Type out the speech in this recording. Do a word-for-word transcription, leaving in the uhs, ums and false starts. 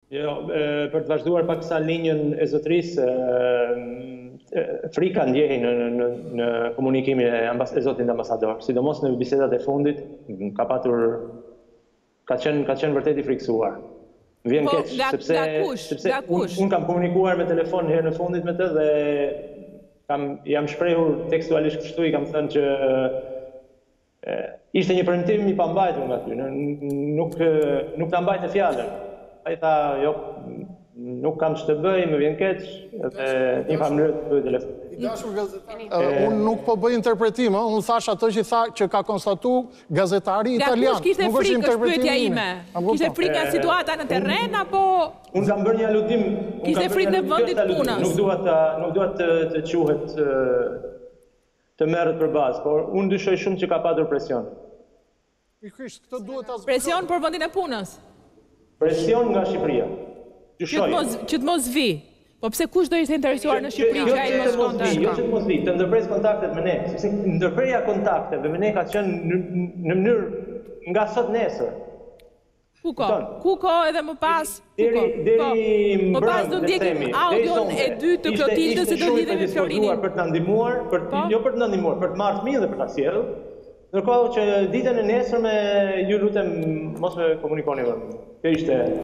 Jo, për të vazhduar pak sa linjën e zotërisë, frika ndjehi në, në, në komunikimin e, ambas, e zotit ambasador, sidomos në bisedat e fundit, ka patur, ka qenë, ka qenë vërtet i friksuar. Vjen po, keq, nga, sepse, nga kush, sepse nga kush? Unë un kam komunikuar me telefon herë në fundit me të dhe kam, jam shprehur tekstualisht kështu, i kam thënë që e, ishte një premtim i pambajtur nga ty, nuk, nuk ta mbajte fjalën. Ai tha, jo, nuk kam që të bëj, më vjen keq, dhe një mënyrë të bëj telefon. I dashur gazetar, unë nuk po bëj interpretim, unë thash atë që tha që ka konstatu gazetari italian. Nga kush kishte frikë është pyetja ime? Kishte frikë nga situata në terren apo unë kam bërë një aludim, kishte frikë në vendit punës? Nuk dua të nuk dua të të quhet të merret për bazë, por unë dyshoj shumë që ka patur presion. Pikërisht, këtë duhet ta presion për vendin e punës. Presion nga Shqipëria. Që të mos, që të mos vi. Po pse kush do ishte interesuar në Shqipëri që ai mos shkonte? Jo që të mos vi, të ndërpres kontaktet me ne, sepse ndërprerja kontakteve me ne ka qenë në, në mënyrë nga sot nesër. Ku ko? Ku ko edhe më pas? Deri deri më pas do ndjekim audion e dytë të Klotildës se do lidhej me Florinin. Për të ndihmuar, për jo për të ndihmuar, për të marrë fëmijën dhe për ta sjellë. Ndërkohë që ditën e nesërme ju lutem mos më komunikoni më. Kjo ishte